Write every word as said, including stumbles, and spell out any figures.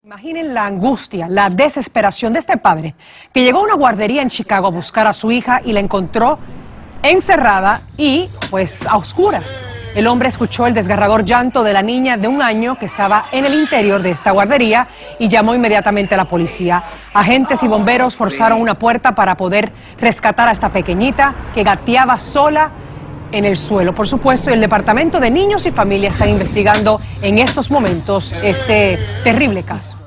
Imaginen la angustia, la desesperación de este padre que llegó a una guardería en Chicago a buscar a su hija y la encontró encerrada y pues a oscuras. El hombre escuchó el desgarrador llanto de la niña de un año que estaba en el interior de esta guardería y llamó inmediatamente a la policía. Agentes y bomberos forzaron una puerta para poder rescatar a esta pequeñita que gateaba sola en el suelo. Por supuesto, el Departamento de Niños y Familia está investigando en estos momentos este terrible caso.